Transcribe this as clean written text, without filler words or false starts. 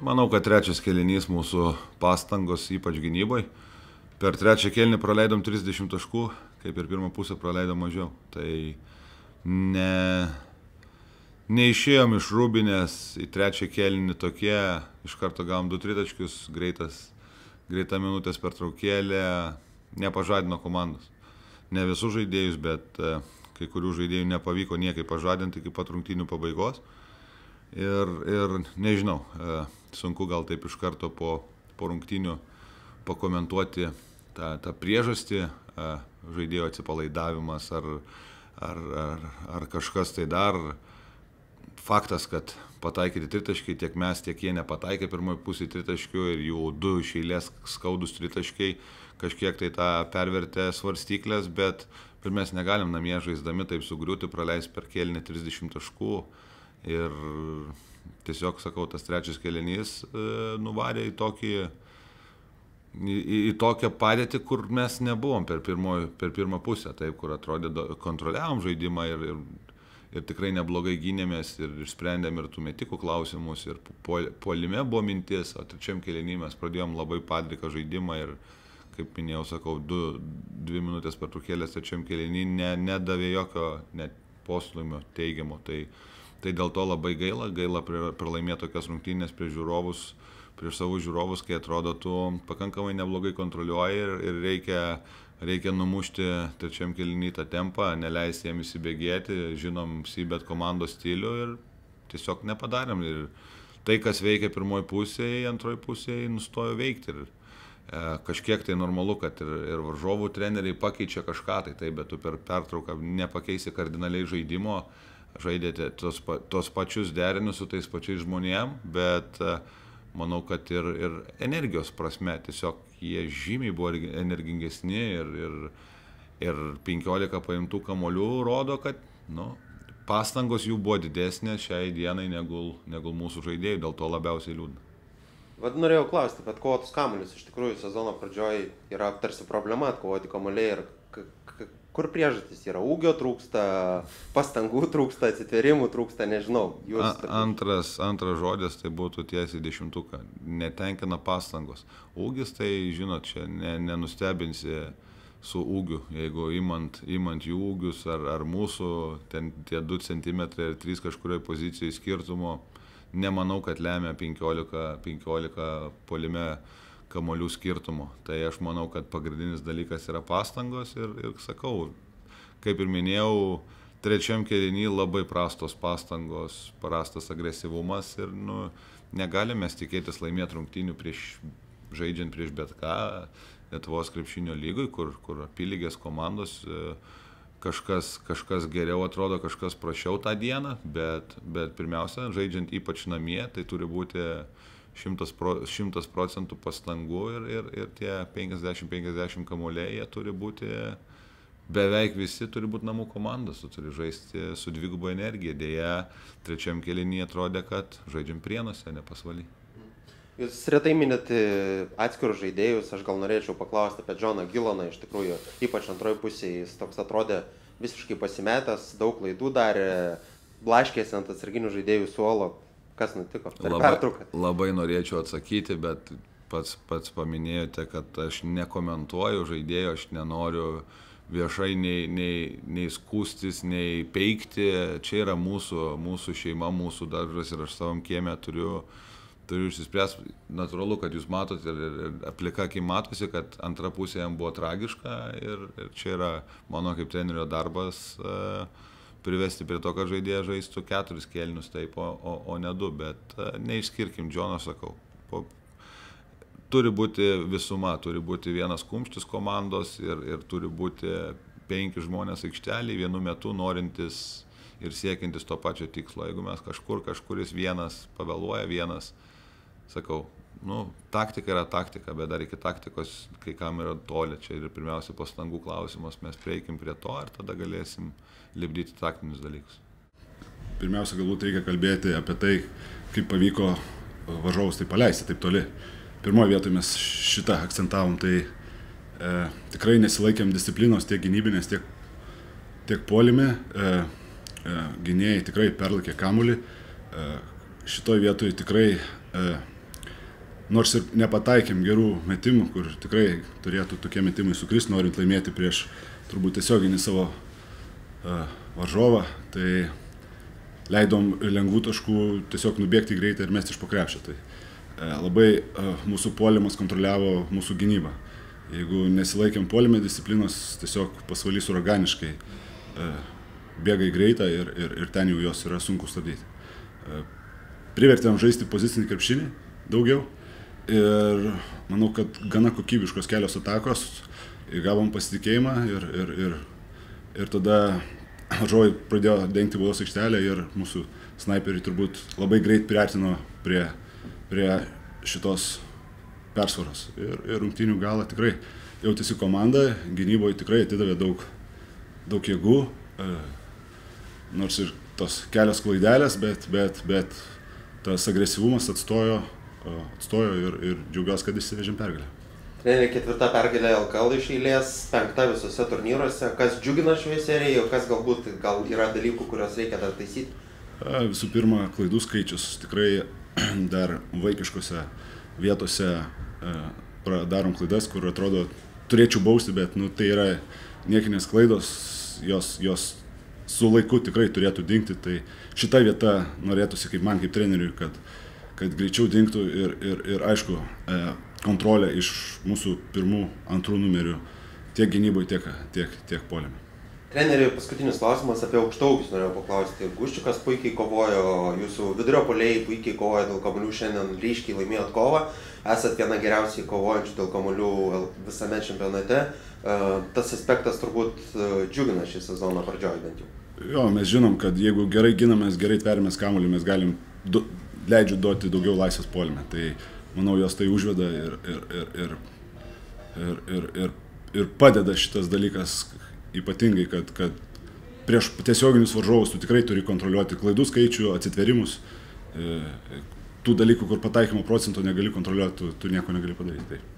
Manau, kad trečias kėlinys mūsų pastangos, ypač gynybai. Per trečią kėlinį praleidom 30 taškų, kaip ir pirmą pusę praleidom mažiau. Tai neišėjom iš rūbinės į trečią kėlinį tokie, iš karto gavom 2 tritaškius, greita minutės pertraukėlė, nepažadino komandos. Ne visus žaidėjus, bet kai kurių žaidėjų nepavyko niekaip pažadinti iki pat rungtynių pabaigos. Ir nežinau, sunku gal taip iš karto po rungtynių pakomentuoti tą priežastį, žaidėjo atsipalaidavimas ar kažkas tai dar. Faktas, kad pataikyti tritaškiai, tiek mes, tiek jie nepataikė pirmoji pusė tritaškių ir jų 2 iš eilės skaudus tritaškiai kažkiek tai tą pervertė svarstyklės, bet mes negalim namie žaisdami taip sugriūti, praleisti per kėlinį 30 taškų. Ir tiesiog, sakau, tas trečias kėlinys nuvarė į tokią padėtį, kur mes nebuvom per pirmą pusę, taip, kur atrodė, kontroliavom žaidimą ir tikrai neblogai gynėmės ir išsprendėm ir tų metikų klausimus ir puolime buvo mintis, o trečiam kėlinį mes pradėjom labai padriką žaidimą ir, kaip minėjau, sakau, 2 minutės pertraukėlės trečiam kėlinį nedavė jokio net postūmio teigiamo. Tai dėl to labai gaila pralaimėti tokias rungtynės prieš savus žiūrovus, kai atrodo tu pakankamai neblogai kontroliuoji ir reikia numušti trečiam kėliny tą tempą, neleisti jiem įsibėgėti, žinom Sibet komandos stilių ir tiesiog nepadarėm. Ir tai, kas veikia pirmoji pusėje, antroji pusėje nustojo veikti. Ir kažkiek tai normalu, kad ir varžovų treneriai pakeičia kažką, bet tu per pertrauką nepakeisi kardinaliai žaidimo. Žaidėte tos pačius derinius su tais pačiais žmonėm, bet manau, kad ir energijos prasme tiesiog jie žymiai buvo energingesni ir 15 paimtų kamuolių rodo, kad pastangos jų buvo didesnės šiai dienai negu mūsų žaidėjų, dėl to labiausiai liūdna. Vad norėjau klausti, bet atkovotus kamuolius iš tikrųjų sezono pradžioj yra tarsi problema atkovoti kamuoliai ir kur priežastys yra? Ūgio trūksta, pastangų trūksta, atsitverimų trūksta, nežinau. Antras žodis tai būtų tiesiai 10. Netenkina pastangos. Ūgis tai, žinot, čia nenustebinsi su ūgiu. Jeigu imant jų ūgius ar mūsų, ten tie 2 cm ir 3 kažkurioje pozicijoje skirtumo, nemanau, kad lemia 15 puolime kamolių skirtumo. Tai aš manau, kad pagrindinis dalykas yra pastangos ir sakau, kaip ir minėjau, trečiam kėliny labai prastos pastangos, prastas agresyvumas ir negalime mes tikėtis laimėti rungtynių žaidžiant prieš bet ką Lietuvos krepšinio lygoj, kur apylygės komandos kažkas geriau atrodo, kažkas prašiau tą dieną, bet pirmiausia, žaidžiant ypač namie, tai turi būti 100% pastangų ir tie 50-50 kamuoliai, jie turi būti, beveik visi turi būti namų komandos, tu turi žaisti su dviguba energija. Deja, trečiam kėlinyje atrodė, kad žaidžiam Prienuose, ne Pasvaly. Jūs retai minėti atskirus žaidėjus, aš gal norėčiau paklausti apie Džoną Giloną, iš tikrųjų, ypač antroji pusėje, jis toks atrodė visiškai pasimetęs, daug klaidų darė, blaškėsi ant atsarginių žaidėjų suolo. Kas nutiko per pertrauką? Labai norėčiau atsakyti, bet pats paminėjote, kad aš nekomentuoju žaidėjo, aš nenoriu viešai nei skūstis, nei peikti. Čia yra mūsų šeima, mūsų daržas ir aš savam kieme turiu išsispręsti. Natūralu, kad jūs matote ir plika akim matosi, kad antra pusė jam buvo tragiška ir čia yra mano kaip trenerio darbas privesti prie to, kad žaidėjas žaistų 4 kėlinius taip, o ne 2, bet neišskirkim Džono, sakau. Turi būti visuma, turi būti vienas kumštis komandos ir turi būti 5 žmonės aikštelėje vienu metu norintis ir siekiantis to pačio tikslo. Jeigu mes kažkuris vienas pavėluoja, vienas, sakau, taktika yra taktika, bet dar iki taktikos kai kam yra toli. Čia ir pirmiausia pastangų klausimas, mes prieikim prie to ir tada galėsim lipdyti taktinius dalykus. Pirmiausia, galbūt reikia kalbėti apie tai, kaip pavyko varžovus tai paleisti taip toli. Pirmoje vietoje mes šitą akcentavom, tai tikrai nesilaikėm disciplinos tiek gynybinės, tiek puolime. Gynėjai tikrai perlaikė kamuolį. Šitoje vietoje tikrai nors ir nepataikėm gerų metimų, kur tikrai turėtų tokie metimai sukristi, norint laimėti prieš turbūt tiesioginį savo varžovą, tai leidom lengvų taškų tiesiog nubėgti greitai ir mesti iš po krepšio. Tai labai mūsų puolimas kontroliavo mūsų gynybą. Jeigu nesilaikėm puolime disciplinos, tiesiog pasvalys uraganiškai bėga į greitą ir ten jau jos yra sunku stabdyti. Privertėm žaisti pozicinį krepšinį daugiau ir manau, kad gana kokybiškos kelios atakos, gavom pasitikėjimą ir tada varžovai pradėjo dengti baudos aikštelę ir mūsų snaiperiai turbūt labai greit priartino prie šitos persvaros. Ir rungtynių galą tikrai jautėsi komanda, gynyboje tikrai atidavė daug jėgų, nors ir tos kelios klaidelės, bet tas agresyvumas atstojo ir džiaugiuosi, kad išsivežėm pergalę. Treneri, 4 pergalė LKL iš eilės, 5 visose turnyruose. Kas džiugina šioje serijoje, gal galbūt yra dalykų, kuriuos reikia dar taisyti? Visų pirma, klaidų skaičius tikrai dar vaikiškose vietose darom klaidas, kur atrodo turėčiau bausti, bet tai yra niekinės klaidos, jos su laiku tikrai turėtų dingti. Tai šita vieta norėtųsi kaip man, kaip treneriui, kad greičiau dingtų ir aišku, kontrolė iš mūsų pirmų, antrų numerių tiek gynyboje, tiek puolime. Treneri, paskutinis klausimas apie aukštaugius norėjau paklausti. Guščiukas puikiai kovojo, jūsų vidurio puolėjai puikiai kovojo dėl kamuolių, šiandien ryškiai laimėjot kovą. Esat viena geriausiai kovojančių dėl kamuolių visame čempionate. Tas aspektas turbūt džiugina šį sezoną pradžioj bent jau. Jo, mes žinom, kad jeigu gerai ginamės, gerai tveriamės kamuolį, mes galim leidžiu duoti daugiau laisvės puolime. Tai manau, jos tai užveda ir padeda šitas dalykas ypatingai, kad prieš tiesioginius varžovus tu tikrai turi kontroliuoti klaidų skaičių, atsitverimus, tų dalykų, kur pataikymo procento negali kontroliuoti, tu nieko negali padaryti.